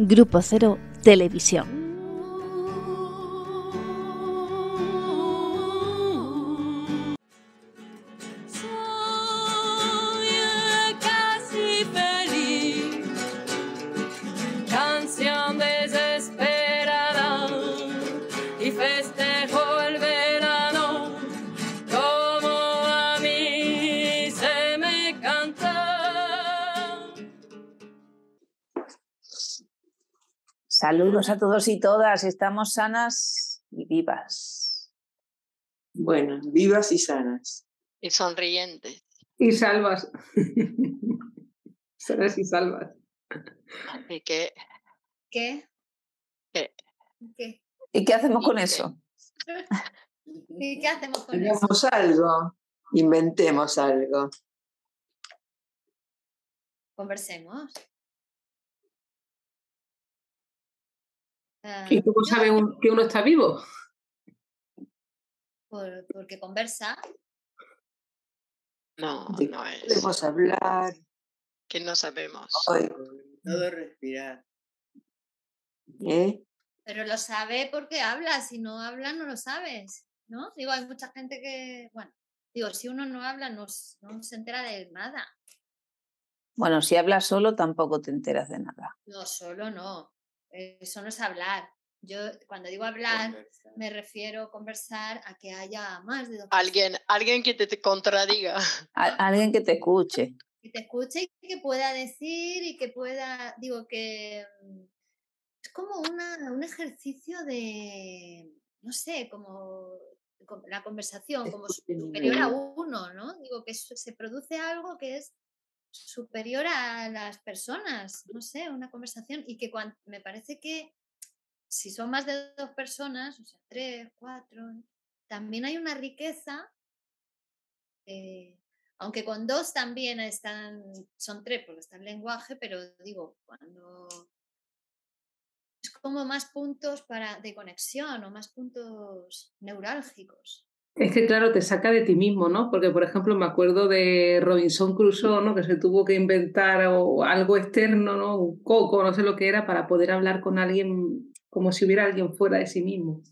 Grupo Cero Televisión. Saludos a todos y todas, estamos sanas y vivas. Bueno, vivas y sanas. Y sonrientes. Y salvas. Sanas y salvas. ¿Y qué? ¿Qué? ¿Qué? ¿Qué? ¿Y qué hacemos con eso? ¿Y qué hacemos con eso? Hagamos algo, inventemos algo. Conversemos. ¿Y cómo sabe que uno está vivo? Porque conversa. No, ¿De no qué es. podemos hablar? Que no sabemos. Hoy, Todo respirar. ¿eh? Pero lo sabe porque habla. Si no habla, no lo sabes, ¿no? Digo, hay mucha gente que, bueno, digo, si uno no habla, no se entera de nada. Bueno, si hablas solo tampoco te enteras de nada. No, solo no. Eso no es hablar. Yo cuando digo hablar Conversar. me refiero a conversar a que haya más de dos Alguien que te contradiga. Alguien que te escuche. que te escuche y que pueda decir y que pueda, digo que es como un ejercicio de, no sé, como la conversación, como superior a uno, ¿no? Digo que se produce algo que es superior a las personas, no sé, una conversación y que me parece que si son más de dos personas, o sea, 3, 4, también hay una riqueza, aunque con dos también son 3 porque está el lenguaje, pero digo, cuando es como más puntos de conexión o más puntos neurálgicos. Es que claro, te saca de ti mismo, ¿no? Porque, por ejemplo, me acuerdo de Robinson Crusoe, ¿no? Que se tuvo que inventar algo externo, ¿no? Un coco, no sé lo que era, para poder hablar con alguien como si hubiera alguien fuera de sí mismo.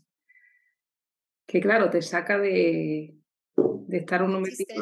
Que claro, te saca de estar uno metido.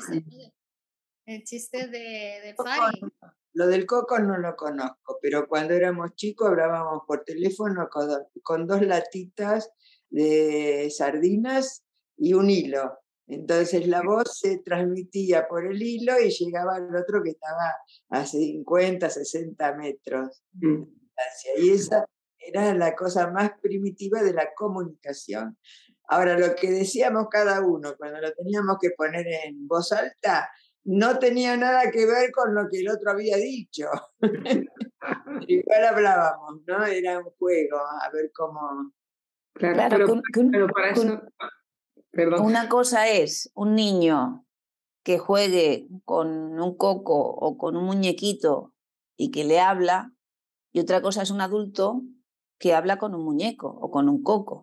El chiste de Fari. Lo del coco no lo conozco, pero cuando éramos chicos hablábamos por teléfono con 2 latitas de sardinas y un hilo. Entonces la voz se transmitía por el hilo y llegaba al otro que estaba a 50, 60 metros de distancia. Y esa era la cosa más primitiva de la comunicación. Ahora, lo que decíamos cada uno cuando lo teníamos que poner en voz alta, no tenía nada que ver con lo que el otro había dicho. Pero igual hablábamos, ¿no? Era un juego, a ver cómo... Claro, pero para eso... Perdón. Una cosa es un niño que juegue con un coco o con un muñequito y que le habla, y otra cosa es un adulto que habla con un muñeco o con un coco.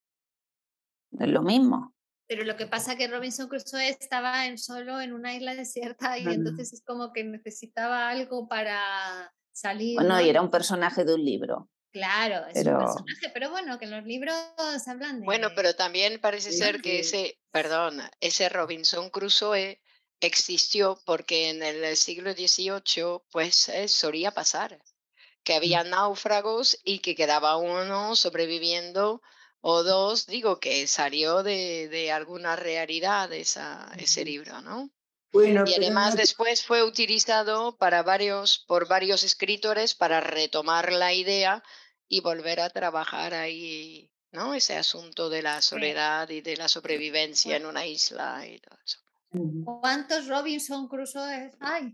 No es lo mismo. Pero lo que pasa es que Robinson Crusoe estaba solo en una isla desierta y entonces es como que necesitaba algo para salir. Bueno, ¿no? y era un personaje de un libro. Claro, es un personaje, pero bueno, que en los libros hablan de... Bueno, pero también parece ser que ese Robinson Crusoe existió porque en el siglo XVIII pues solía pasar que había náufragos y que quedaba uno sobreviviendo o dos, digo que salió de alguna realidad ese libro, ¿no? Bueno, y además después fue utilizado por varios escritores para retomar la idea y volver a trabajar ahí, ¿no? Ese asunto de la soledad y de la sobrevivencia en una isla y todo eso. ¿Cuántos Robinson Crusoe hay?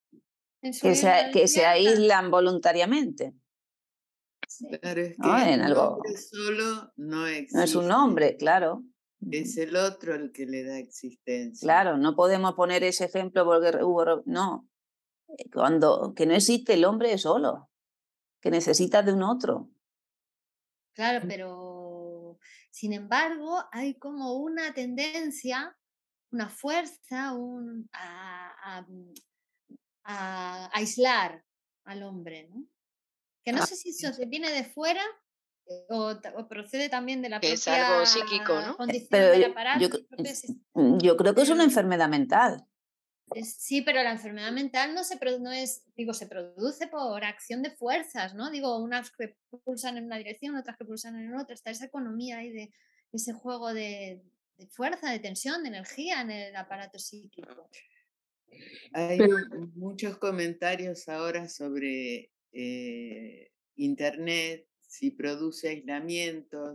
Que se aíslan voluntariamente. Sí. Claro, es que ¿No? En un algo... hombre solo no existe. No es un hombre, claro. Es el otro el que le da existencia. Claro, no podemos poner ese ejemplo porque hubo... No, que no existe el hombre solo, que necesita de un otro. Claro, pero sin embargo hay como una tendencia, una fuerza a aislar al hombre, ¿no? Que no sé si eso viene de fuera o procede también de la Que es algo propia psíquico, ¿no? condición Pero del yo, aparato. yo, del propio sistema. yo creo que es una Pero- enfermedad mental. Sí, pero la enfermedad mental no es, digo, se produce por acción de fuerzas, ¿no? Digo, unas que pulsan en una dirección, otras que pulsan en otra. Está esa economía ahí de ese juego de fuerza, de tensión, de energía en el aparato psíquico. Hay Pero- muchos comentarios ahora sobre Internet, si produce aislamiento,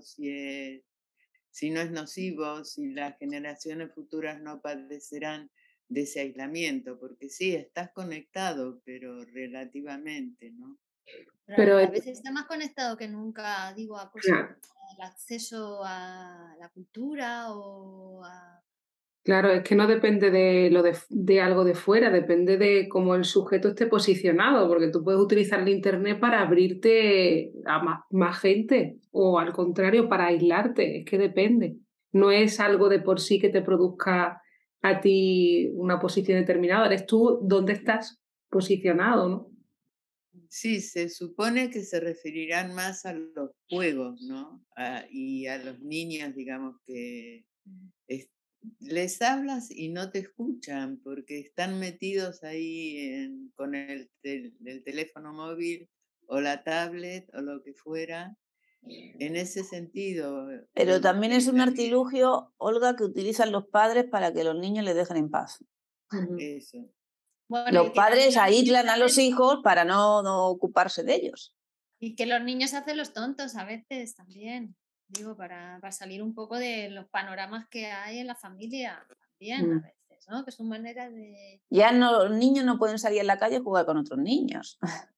si no es nocivo, si las generaciones futuras no padecerán de ese aislamiento, porque sí, estás conectado, pero relativamente, ¿no? Pero A veces está más conectado que nunca, digo, a cosas, claro, al acceso a la cultura o a... claro, es que no depende de algo de fuera, depende de cómo el sujeto esté posicionado, porque tú puedes utilizar el internet para abrirte a más gente o al contrario, para aislarte, es que depende. No es algo de por sí que te produzca a ti una posición determinada, eres tú dónde estás posicionado, ¿no? Sí, se supone que se referirán más a los juegos, ¿no? Y a los niños, digamos, que es- les hablas y no te escuchan porque están metidos ahí con el teléfono móvil o la tablet o lo que fuera. En ese sentido, Pero también produce es un aislamiento. artilugio, Olga, que utilizan los padres para que los niños les dejen en paz. Ujú. Eso. Bueno, Los y que también padres los niños aíslan a los hacen- hijos para no ocuparse de ellos. Y que los niños hacen los tontos a veces también, digo, para salir un poco de los panoramas que hay en la familia, también a Mm. veces, ¿no? Que son maneras de... Ya no, los niños no pueden salir a la calle a jugar con otros niños.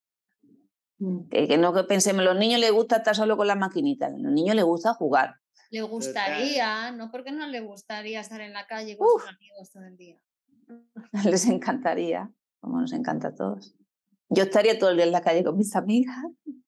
Mm. Que no que pensemos, los niños les gusta estar solo con las maquinitas, a los niños les gusta jugar. Le gustaría, ¿no? Porque no le gustaría estar en la calle con sus amigos todo el día. Les encantaría, como nos encanta a todos. Yo estaría todo el día en la calle con mis amigas.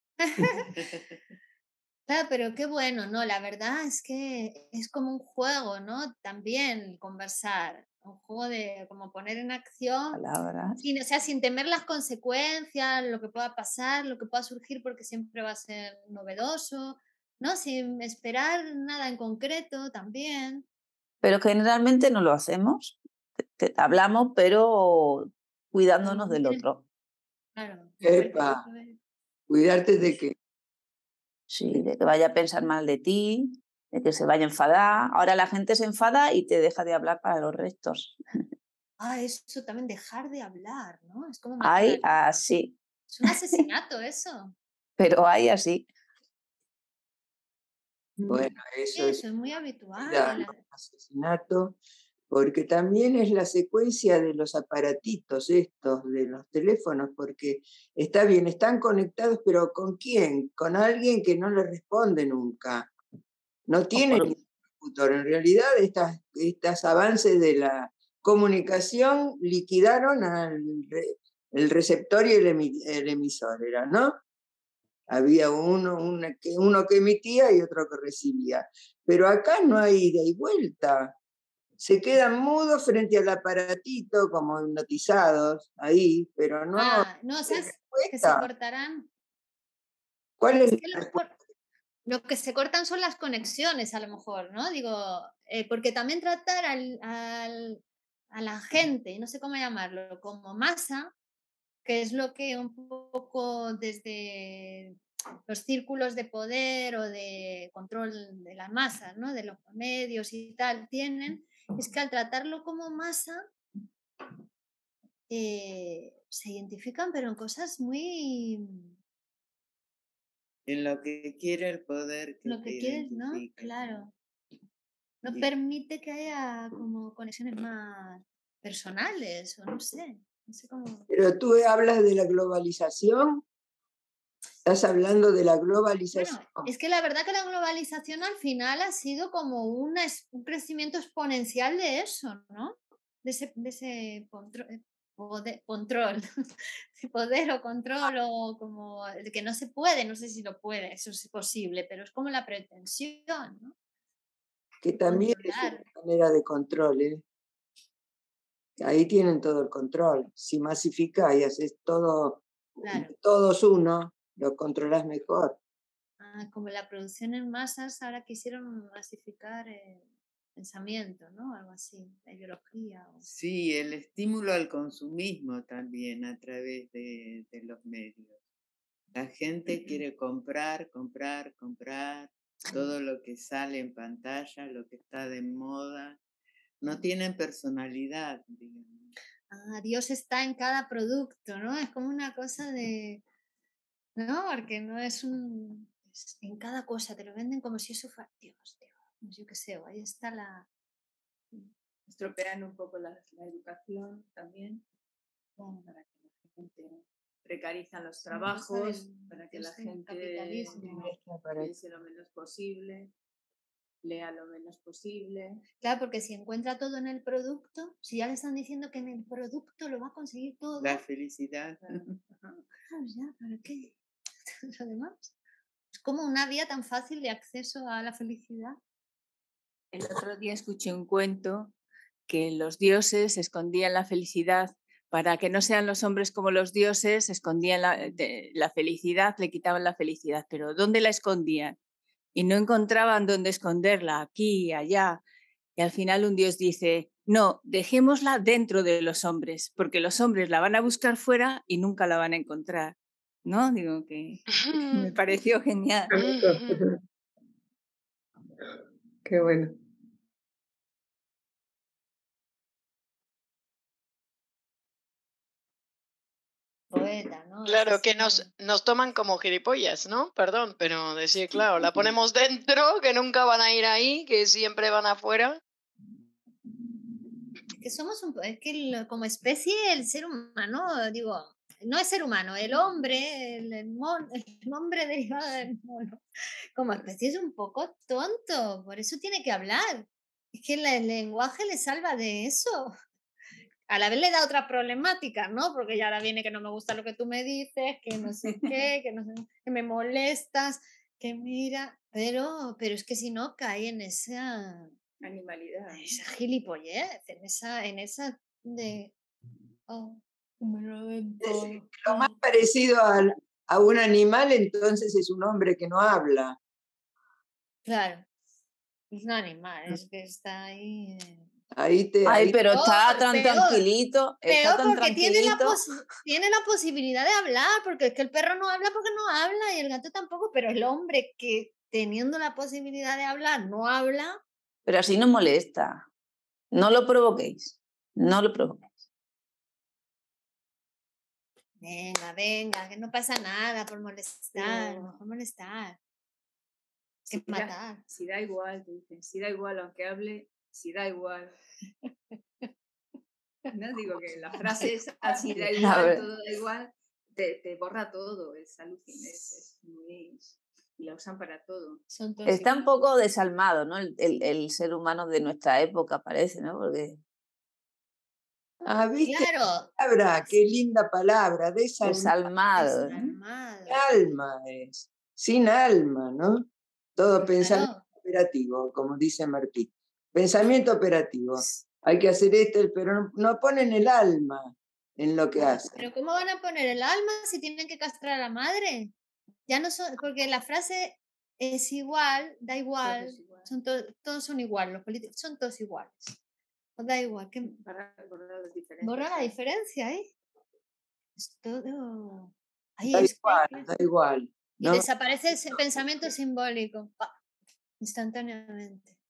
Claro, pero qué bueno, ¿no? La verdad es que es como un juego, ¿no? También conversar, un juego de como poner en acción, Palabras. sin, o sea, sin temer las consecuencias, lo que pueda pasar, lo que pueda surgir, porque siempre va a ser novedoso, ¿no? Sin esperar nada en concreto también. Pero generalmente no lo hacemos. Hablamos, pero cuidándonos No del tiene- otro. Claro. Epa, cuidarte de que Sí, de que vaya a pensar mal de ti, de que se vaya a enfadar. Ahora la gente se enfada y te deja de hablar para los restos. Ah, eso también, dejar de hablar, ¿no? Es como Hay matar. así, Es un asesinato eso. pero hay así. bueno, eso es Eso es muy habitual. vida, ¿no? Asesinato, porque también es la secuencia de los aparatitos estos, de los teléfonos, porque está bien, están conectados, pero ¿con quién? Con alguien que no le responde nunca. No tienen por- interlocutor. En realidad, estos avances de la comunicación liquidaron el receptor y el emisor, ¿era, no? Había uno que emitía y otro que recibía. Pero acá no hay ida y vuelta. Se quedan mudos frente al aparatito, como hipnotizados ahí, pero no hay No, o sea, que se respuesta. cortarán. ¿Cuál es Es la que respuesta? lo que se cortan son las conexiones, a lo mejor, ¿no? Digo, porque también tratar a la gente, no sé cómo llamarlo, como masa, que es lo que un poco desde los círculos de poder o de control de la masa, ¿no? De los medios y tal, tienen, es que al tratarlo como masa, se identifican, pero en cosas muy... En lo que quiere el poder que Lo te que quieres, ¿no? identifique. Claro. No Sí. permite que haya como conexiones más personales o no sé cómo... Pero tú hablas de la globalización, estás hablando de la Bueno, globalización. es que la verdad que la globalización al final ha sido como un crecimiento exponencial de eso, ¿no? De ese control, de poder o control o como de que no se puede, no sé si lo puede, eso es posible, pero es como la pretensión, ¿no? Que también es Controlar, una manera de control, ¿eh? Ahí tienen todo el control. Si masificás y haces todo, claro. todos uno, lo controlas mejor. Como la producción en masas, ahora quisieron masificar el pensamiento, ¿no? Algo así, la ideología. Sí, el estímulo al consumismo también a través de los medios. La gente quiere comprar todo lo que sale en pantalla, lo que está de moda. No tienen personalidad, digamos. Dios está en cada producto, ¿no? Es como una cosa de... No, porque no es un... Es en cada cosa, te lo venden como si eso fuera... Dios, yo qué sé, ahí está la... Estropean un poco la educación también, para que la gente precarizan los trabajos, para que la gente piense lo menos posible, lea lo menos posible. Claro, porque si encuentra todo en el producto, si ya le están diciendo que en el producto lo va a conseguir todo. La felicidad. Claro, ya, ¿para qué? Lo demás. Es como una vía tan fácil de acceso a la felicidad. El otro día escuché un cuento que los dioses escondían la felicidad. Para que no sean los hombres como los dioses, escondían la felicidad, le quitaban la felicidad. Pero ¿dónde la escondían? Y no encontraban dónde esconderla, aquí y allá. Y al final un dios dice, no, dejémosla dentro de los hombres, porque los hombres la van a buscar fuera y nunca la van a encontrar. ¿No? Digo que me pareció genial. Qué bueno. Poeta, ¿no? Claro, que nos toman como gilipollas, ¿no? Perdón, pero decir, claro, la ponemos dentro, que nunca van a ir ahí, que siempre van afuera. Es que somos es que como especie el ser humano, digo, no es ser humano, el hombre, el hombre derivado del mono, como especie es un poco tonto, por eso tiene que hablar. Es que el lenguaje le salva de eso. A la vez le da otra problemática, ¿no? Porque ya ahora viene que no me gusta lo que tú me dices, que no sé qué, que, no sé, que me molestas, que mira, pero es que si no cae en esa animalidad, esa gilipollez, en esa de Lo más parecido a un animal, entonces es un hombre que no habla. Claro, es un animal, es que está ahí. Ay, pero está tan tranquilito. Está tan porque tranquilito. tiene la posibilidad de hablar, porque es que el perro no habla porque no habla y el gato tampoco, pero el hombre que teniendo la posibilidad de hablar no habla. Pero así no molesta. No lo provoquéis. No lo provoquéis. Venga, que no pasa nada por molestar, no por molestar. Si matar. Si da igual, te dicen, si da igual, aunque hable, si da igual. No digo que la frase es así da igual, todo da igual, te borra todo, es alucinante, es muy... Y la usan para todo. Está un poco desalmado, ¿no? El ser humano de nuestra época, parece, ¿no? Porque... ¿viste? Claro. Palabra, qué linda palabra, desalmado. Alma es, sin alma, ¿no? Todo pensamiento operativo, como dice Martí. Pensamiento operativo. Hay que hacer esto, pero no ponen el alma en lo que hacen. Pero ¿cómo van a poner el alma si tienen que castrar a la madre? Ya no son, porque la frase es igual, da igual, son todos son iguales, los políticos son todos iguales. Da igual, que borra la diferencia, ¿eh? Es todo. Ahí da igual. ¿no? Y desaparece ese pensamiento simbólico instantáneamente.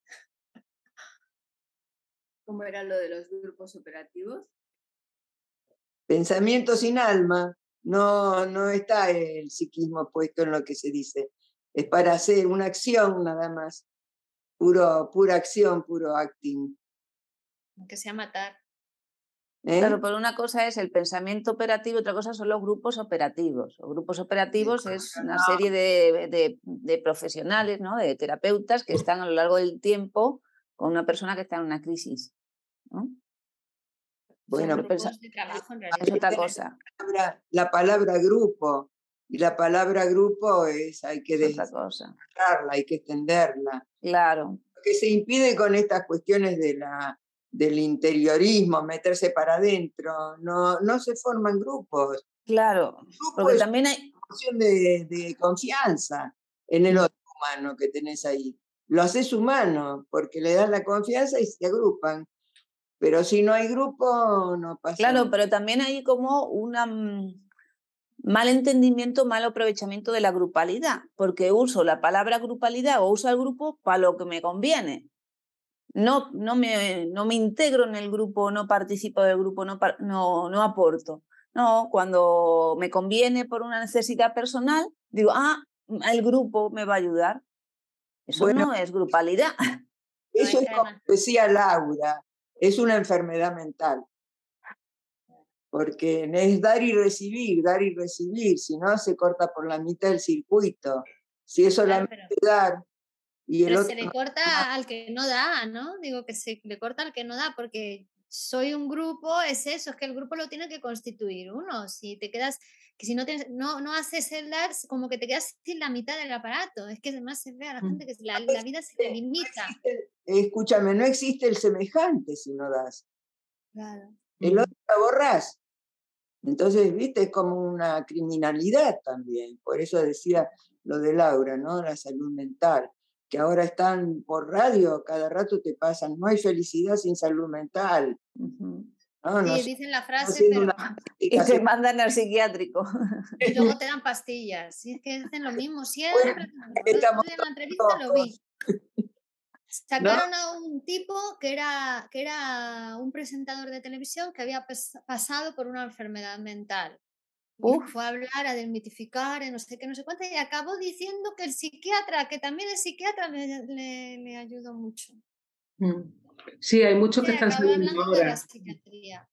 ¿Cómo era lo de los grupos operativos? Pensamiento sin alma. No está el psiquismo puesto en lo que se dice. Es para hacer una acción nada más. Pura acción, puro acting. Aunque sea matar. Claro, pero una cosa es el pensamiento operativo, otra cosa son los grupos operativos. Los grupos operativos es una serie de profesionales, ¿no? De terapeutas que están a lo largo del tiempo con una persona que está en una crisis, ¿no? Bueno, es otra cosa. La palabra grupo, y la palabra grupo hay que desarrollarla, hay que extenderla. Claro. Lo que se impide con estas cuestiones del interiorismo, meterse para adentro, no se forman grupos. Claro, porque también cuestión de confianza en el otro humano que tenés ahí. Lo haces humano porque le das la confianza y se agrupan. Pero si no hay grupo, no pasa Claro, nada. pero también hay como un mal entendimiento, mal aprovechamiento de la grupalidad, porque uso la palabra grupalidad o uso el grupo para lo que me conviene. No me integro en el grupo, no participo del grupo, no aporto. No, cuando me conviene por una necesidad personal, digo, el grupo me va a ayudar. Eso Bueno, no es grupalidad. eso es como decía Laura, es una enfermedad mental. Porque es dar y recibir, si no se corta por la mitad el circuito. Si es solamente dar y el pero otro... se le corta al que no da, ¿no? Digo que se le corta al que no da, porque soy un grupo, es eso, es que el grupo lo tiene que constituir uno. Si te quedas, que si no, no haces el dar, como que te quedas sin la mitad del aparato. Es que además se ve a la gente que la vida se le limita. Escúchame, no existe el semejante si no das. Claro. El otro la borrás. Entonces, viste, es como una criminalidad también. Por eso decía lo de Laura, ¿no? La salud mental. Que ahora están por radio, cada rato te pasan, no hay felicidad sin salud mental. No, Sí, no dicen la frase, pero... Y te mandan al psiquiátrico. Y luego te dan pastillas. Sí, es que hacen lo mismo siempre. Estamos En la entrevista lo vi. Sacaron a un tipo que era un presentador de televisión que había pasado por una enfermedad mental. Y fue a hablar, a desmitificar, no sé qué, no sé cuánto, y acabó diciendo que el psiquiatra, que también el psiquiatra le ayudó mucho. Sí, hay muchos que están acabó saliendo hablando de la ahora. psiquiatría.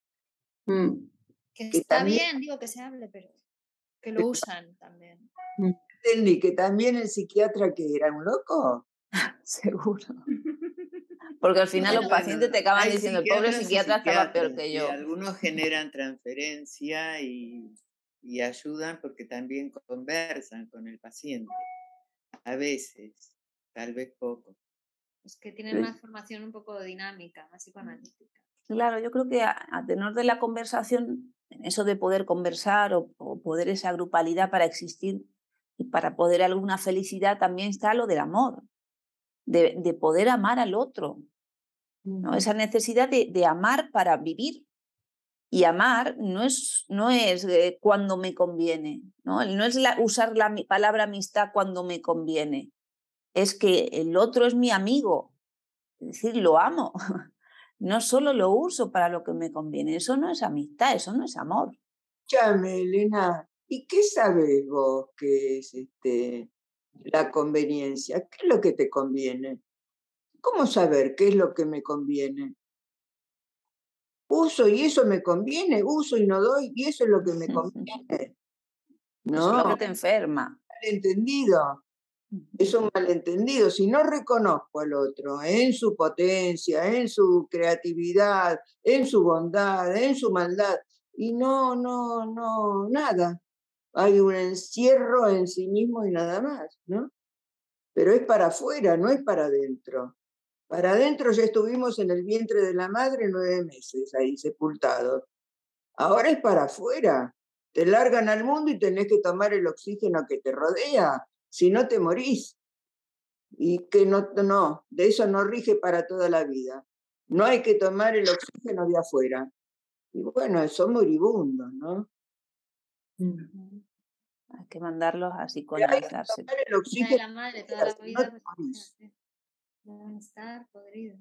Que está también, bien, digo que se hable, pero que lo usan también. Entendí que también el psiquiatra que era un loco. Seguro. Porque al final los pacientes te acaban hay diciendo, el pobre psiquiatra estaba peor que yo. Algunos generan transferencia y ayudan porque también conversan con el paciente. A veces, tal vez poco. Los que tienen más formación un poco dinámica, más psicoanalítica. Claro, yo creo que a tenor de la conversación, eso de poder conversar o poder esa grupalidad para existir y para poder alguna felicidad, también está lo del amor, de poder amar al otro, ¿no? Esa necesidad de amar para vivir. Y amar no es cuando me conviene, no es usar la palabra amistad cuando me conviene, es que el otro es mi amigo, es decir, lo amo. No solo lo uso para lo que me conviene, eso no es amistad, eso no es amor. Escúchame, Elena, ¿y qué sabes vos que es la conveniencia? ¿Qué es lo que te conviene? ¿Cómo saber qué es lo que me conviene? Uso y eso me conviene, uso y no doy y eso es lo que me conviene. No, eso es lo que te enferma. Malentendido. Es un malentendido. Si no reconozco al otro en su potencia, en su creatividad, en su bondad, en su maldad, y no, nada. Hay un encierro en sí mismo y nada más, ¿no? Pero es para afuera, no es para adentro. Para adentro ya estuvimos en el vientre de la madre 9 meses, ahí sepultados. Ahora es para afuera. Te largan al mundo y tenés que tomar el oxígeno que te rodea, si no te morís. Y que no, de eso no rige para toda la vida. No hay que tomar el oxígeno de afuera. Y bueno, son moribundos, ¿no? Hay que mandarlos a psicoanalizarse. Hay que tomar el oxígeno de la madre toda la vida, pues, deben estar podridos.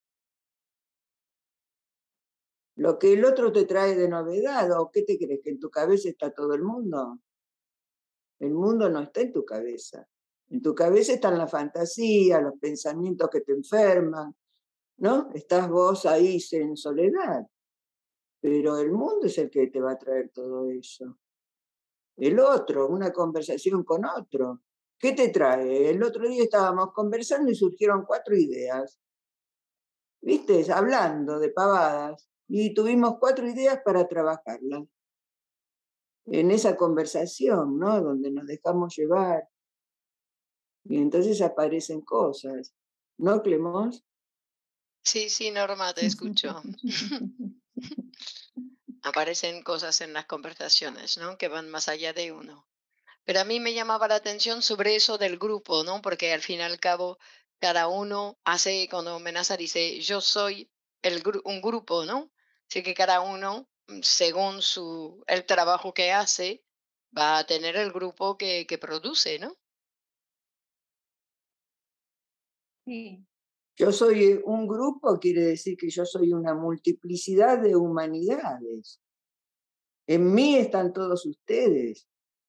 Lo que el otro te trae de novedad, ¿o qué te crees? ¿Que en tu cabeza está todo el mundo? El mundo no está en tu cabeza. En tu cabeza están la fantasía, los pensamientos que te enferman, ¿no? Estás vos ahí en soledad. Pero el mundo es el que te va a traer todo eso. El otro, una conversación con otro. ¿Qué te trae? El otro día estábamos conversando y surgieron 4 ideas. ¿Viste? Hablando de pavadas. Y tuvimos 4 ideas para trabajarlas. En esa conversación, ¿no? Donde nos dejamos llevar. Y entonces aparecen cosas. ¿No, Clemons? Sí, Norma, te escucho. Aparecen cosas en las conversaciones, ¿no? Que van más allá de uno. Pero a mí me llamaba la atención sobre eso del grupo, ¿no? Porque al fin y al cabo, cada uno hace, cuando Menaza dice, yo soy un grupo, ¿no? Así que cada uno, según el trabajo que hace, va a tener el grupo que produce, ¿no? Sí. Yo soy un grupo, quiere decir que yo soy una multiplicidad de humanidades. En mí están todos ustedes.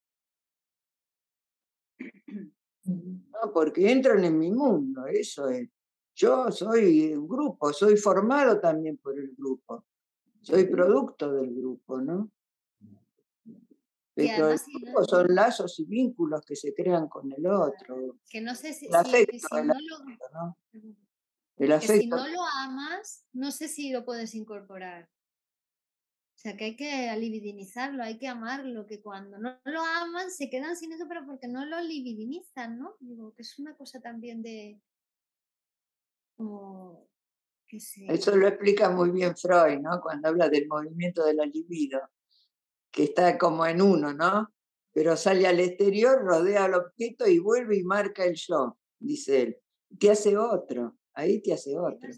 No, porque entran en mi mundo, eso es. Yo soy un grupo, soy formado también por el grupo. Soy producto del grupo, ¿no? Y Pero el además, grupo son lazos y vínculos que se crean con el otro. que no sé si, El afecto, que si el no afecto, lo, ¿no? El que si afecto. no lo amas, no sé si lo puedes incorporar. O sea, que hay que libidinizarlo, hay que amarlo, que cuando no lo aman se quedan sin eso, pero porque no lo libidinizan, ¿no? Digo, que es una cosa también de, como, qué sé. Eso lo explica muy bien Freud, ¿no? Cuando habla del movimiento de la libido, que está como en uno, ¿no? Pero sale al exterior, rodea al objeto y vuelve y marca el yo, dice él. Te hace otro, ahí te hace otro.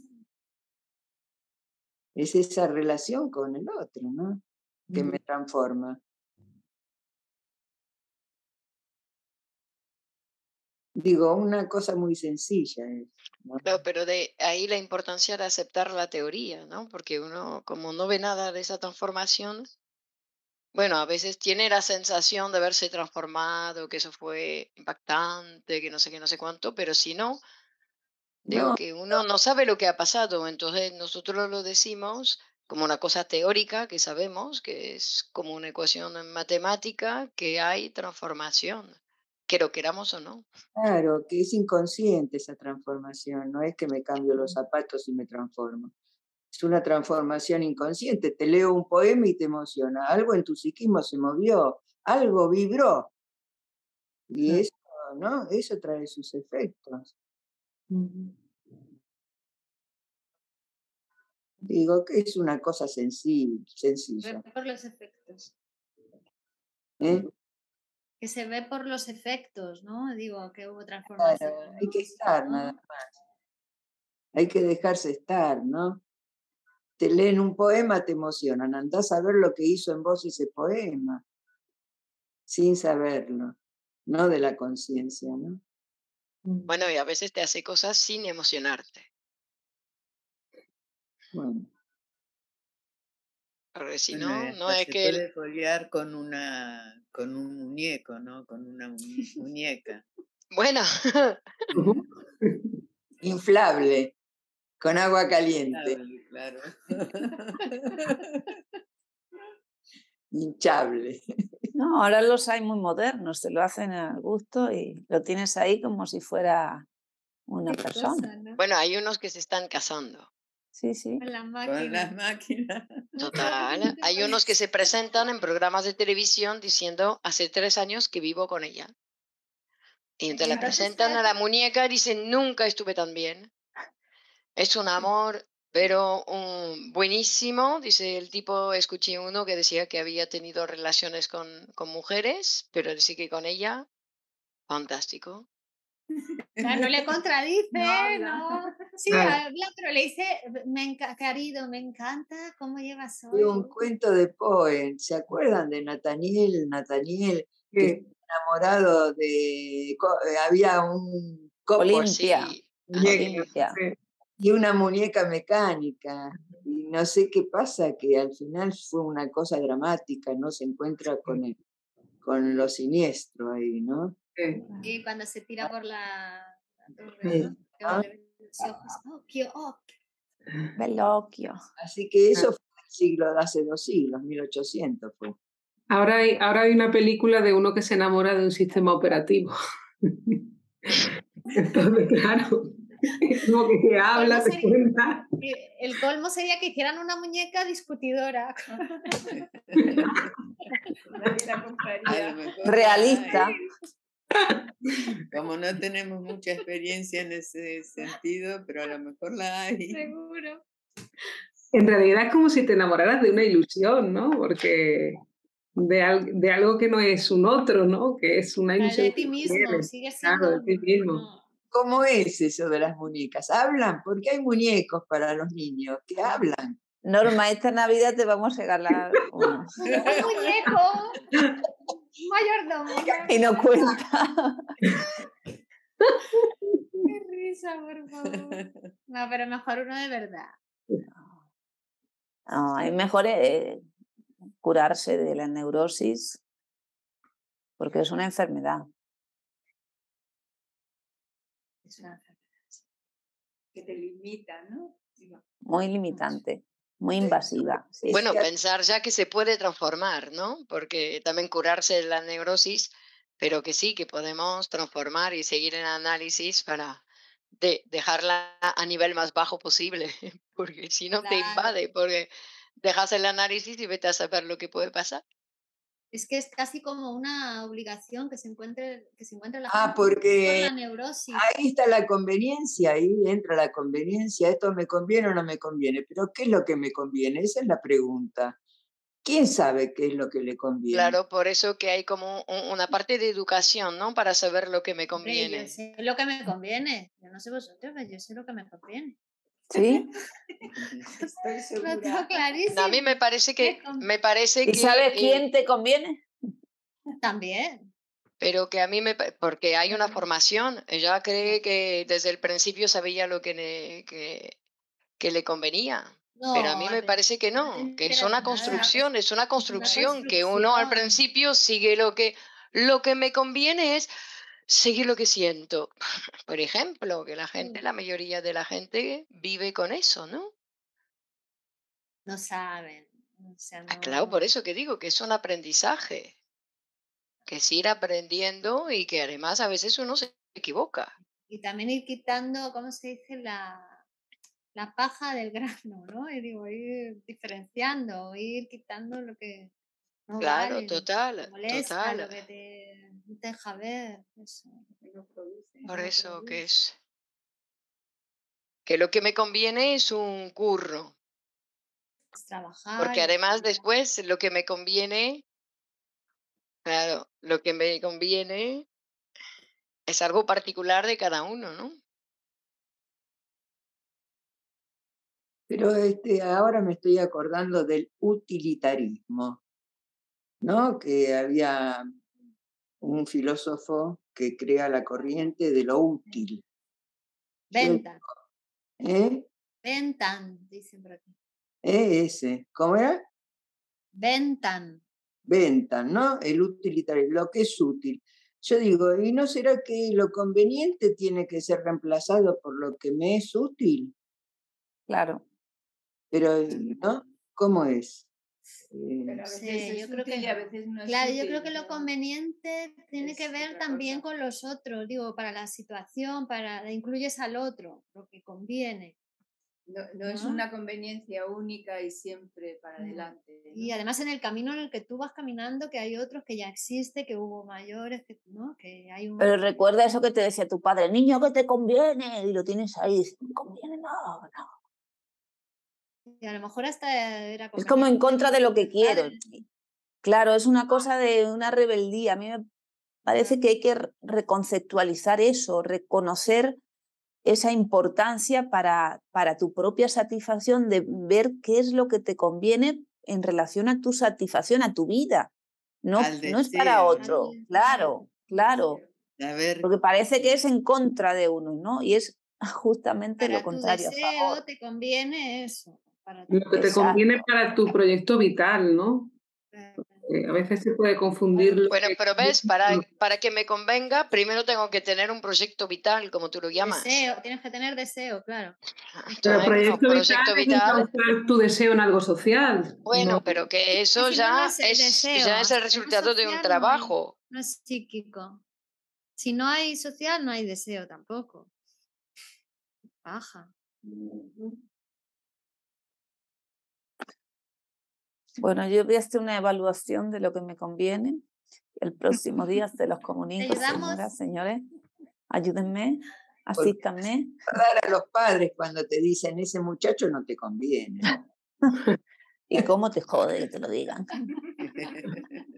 Es esa relación con el otro, ¿no? Que me transforma. Digo, una cosa muy sencilla es, ¿no? Claro, pero de ahí la importancia de aceptar la teoría, ¿no? Porque uno, como no ve nada de esa transformación, bueno, a veces tiene la sensación de verse transformado, que eso fue impactante, que no sé qué, no sé cuánto, pero si no, digo No, que uno no sabe lo que ha pasado, entonces nosotros lo decimos como una cosa teórica que sabemos, que es como una ecuación en matemática, que hay transformación, que lo queramos o no. claro, que es inconsciente esa transformación, no es que me cambio los zapatos y me transformo. Es una transformación inconsciente. Te leo un poema y te emociona. Algo en tu psiquismo se movió, algo vibró. Y eso, ¿no? Eso trae sus efectos. Digo que es una cosa sencilla. Por los efectos. ¿Eh? Que se ve por los efectos, ¿no? Digo, que hubo transformación. Claro, hay que estar, nada más. Hay que dejarse estar, ¿no? Te leen un poema, te emocionan. Andás a ver lo que hizo en vos ese poema, sin saberlo, no de la conciencia, ¿no? Bueno, y a veces te hace cosas sin emocionarte. Bueno. Porque si Bueno, no, no hasta es se que puede foliar con un muñeco, ¿no? Con una muñeca. bueno, Inflable, con agua caliente, Claro. hinchable. No, ahora los hay muy modernos, te lo hacen al gusto y lo tienes ahí como si fuera una persona. ¿no? bueno, hay unos que se están casando. Sí, sí. Con la Con máquina. las máquinas. Total. Hay unos que se presentan en programas de televisión diciendo hace 3 años que vivo con ella. Y entonces la presentan a la muñeca y dicen nunca estuve tan bien. Es un amor, pero buenísimo. Dice el tipo, escuché uno que decía que había tenido relaciones con mujeres, pero dice que con ella, fantástico. Claro, no le contradice, No, ¿no? Sí, Claro. habla, pero le dice, querido, me encanta cómo llevas Fue hoy. un cuento de Poe. ¿Se acuerdan de Nathaniel? Nathaniel, que Sí. estaba enamorado de... Había un copo Olimpia. Sí, Olimpia. y una muñeca mecánica. Y no sé qué pasa, que al final fue una cosa dramática, ¿no? Se encuentra con lo siniestro ahí, ¿no? Sí. Y cuando se tira por la torre, Sí. ¿no? Que va a ver los ojos. Oh, qué Bellocchio. Así que eso fue el siglo de hace 2 siglos, 1800 fue. Ahora hay una película de uno que se enamora de un sistema operativo. Entonces, claro, como que te habla, te cuenta. El colmo sería que hicieran una muñeca discutidora. nadie la compraría. A lo mejor Realista. Como no tenemos mucha experiencia en ese sentido, pero a lo mejor la hay. Seguro. En realidad es como si te enamoraras de una ilusión, ¿no? Porque de algo que no es un otro, ¿no? Que es una Pero de ilusión ti que mismo, tienes. sigue Claro, siendo... de ti mismo. no. ¿Cómo es eso de las muñecas? ¿Hablan? Porque hay muñecos para los niños que hablan. Norma, esta Navidad te vamos a regalar uno. ¡Un muñeco! Mayordomo. Y no cuenta. Qué risa, por favor. No, pero mejor uno de verdad. No, es mejor curarse de la neurosis porque es una enfermedad. Es una enfermedad que te limita, ¿no? Muy limitante, muy invasiva. Sí. Bueno, pensar ya que se puede transformar, ¿no? Porque también curarse de la neurosis, pero que sí, que podemos transformar y seguir en análisis para dejarla a nivel más bajo posible, porque si no te Claro. invade, porque dejas el análisis y vete a saber lo que puede pasar. Es que es casi como una obligación que se encuentre la Ah, gente por porque la neurosis. ahí está la conveniencia, ahí entra la conveniencia. ¿Esto me conviene o no me conviene? Pero ¿qué es lo que me conviene? Esa es la pregunta. ¿Quién sabe qué es lo que le conviene? Claro, por eso que hay como una parte de educación, ¿no? Para saber lo que me Hombre, yo conviene. sé lo que me conviene. Yo no sé vosotros, pero yo sé lo que me conviene. ¿Sí? Estoy Lo segura. tengo clarísimo. No, a mí me parece que ¿Y sabes quién te conviene? También. pero que a mí porque hay una formación. Ella cree que desde el principio sabía lo que le convenía. Pero a mí me parece que no, que es una construcción, es una construcción que uno al principio sigue lo que me conviene es seguir lo que siento. Por ejemplo, que la mayoría de la gente vive con eso, ¿no? No saben. O sea, Ah, claro, no. por eso que digo que es un aprendizaje, que es ir aprendiendo y que además a veces uno se equivoca. Y también ir quitando, ¿cómo se dice? La paja del grano, ¿no? Y digo, ir diferenciando, ir quitando lo que no Claro, vale, lo que te total, molesta, lo total. que te deja ver. Eso, lo que no produce, Por no eso produce. que lo que me conviene es un curro, Es trabajar. porque además después lo que me conviene, claro, lo que me conviene es algo particular de cada uno, ¿no? Pero ahora me estoy acordando del utilitarismo, ¿no? Que había un filósofo que crea la corriente de lo útil. Bentham. ¿Eh? Bentham, dicen por aquí. Ese. ¿Cómo era? Bentham. Bentham, ¿no? El utilitarismo, lo que es útil. Yo digo, ¿y no será que lo conveniente tiene que ser reemplazado por lo que me es útil? Claro. Pero, ¿no? ¿Cómo es? Pero a veces es yo creo útil que, y a veces no es claro, útil, yo creo que lo conveniente tiene que ver otra también cosa. con los otros, digo, para la situación, incluyes al otro, lo que conviene. No es una conveniencia única y siempre para adelante. ¿no? Y además en el camino en el que tú vas caminando, que hay otros que ya existe, que hubo mayores, ¿no? Que hay un... Pero recuerda eso que te decía tu padre, niño, que te conviene, y lo tienes ahí, no conviene nada, no. Y a lo mejor hasta era Es como en contra de lo que quiero. padre. Claro, es una cosa de una rebeldía. A mí me parece que hay que reconceptualizar eso, reconocer esa importancia para tu propia satisfacción de ver qué es lo que te conviene en relación a tu satisfacción, a tu vida. No, no es para otro, claro, claro. Porque parece que es en contra de uno, ¿no? Y es justamente para lo contrario, tu a favor. deseo te conviene eso. Lo que te conviene para tu proyecto vital, ¿no? A veces se puede confundir. Bueno, pero ves, para que me convenga, primero tengo que tener un proyecto vital, como tú lo llamas. Deseo, tienes que tener deseo, claro. Pero Entonces, proyecto vital es encontrar tu deseo en algo social. Bueno, ¿no? pero que eso Si no, no ya es el deseo. ya es el Hasta que no es resultado de un social, trabajo. No es psíquico. Si no hay social, no hay deseo tampoco. Baja. Bueno, yo voy a hacer una evaluación de lo que me conviene. El próximo día se los comunico, señoras, señores. Ayúdenme, asístanme. Dar a los padres cuando te dicen, ese muchacho no te conviene. ¿Y cómo te jode que te lo digan?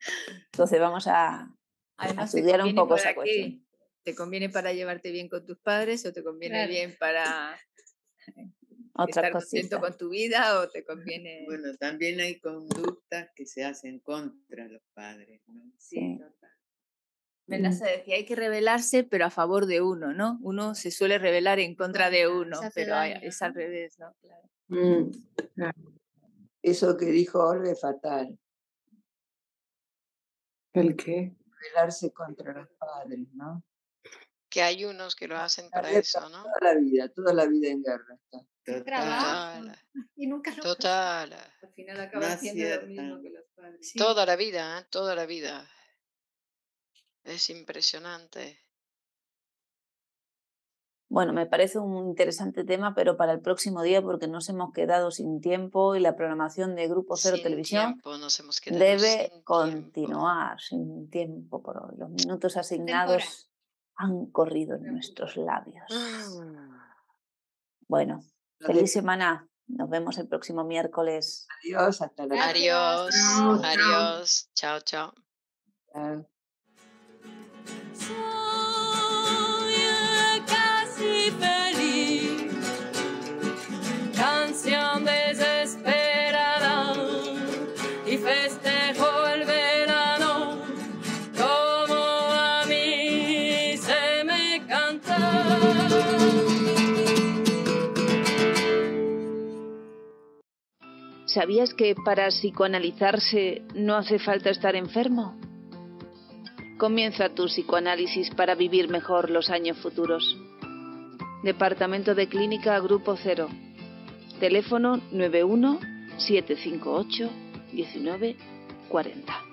Entonces vamos a Además, estudiar un poco esa cuestión. ¿Te conviene para llevarte bien con tus padres o te conviene bien para Otras estar contento cositas. con tu vida o te conviene...? Bueno, también hay conductas que se hacen contra los padres, ¿no? Sí. Total. Menasa decía, hay que rebelarse, pero a favor de uno, ¿no? Uno se suele rebelar en contra de uno, pero es al revés, ¿no? Claro. Eso que dijo Olga es fatal. ¿El qué? Rebelarse contra los padres, ¿no? Que hay unos que lo hacen para Guerra eso, ¿no? toda la vida en guerra está. Total. Y nunca lo Total. Al final acaba haciendo lo mismo que los padres. Sí. Toda la vida, ¿eh? Toda la vida. Es impresionante. Bueno, me parece un interesante tema, pero para el próximo día, porque nos hemos quedado sin tiempo y la programación de Grupo Cero Sin Televisión tiempo, nos hemos quedado debe sin continuar sin tiempo por hoy. Los minutos asignados han corrido en nuestros labios. Bueno, feliz semana. Nos vemos el próximo miércoles. Adiós, hasta la Adiós, Chao, chao. adiós, chao, chao. próxima. Soy casi feliz, canción desesperada, y festejo el verano como a mí se me canta. ¿Sabías que para psicoanalizarse no hace falta estar enfermo? Comienza tu psicoanálisis para vivir mejor los años futuros. Departamento de Clínica Grupo Cero. Teléfono 91 758 19 40.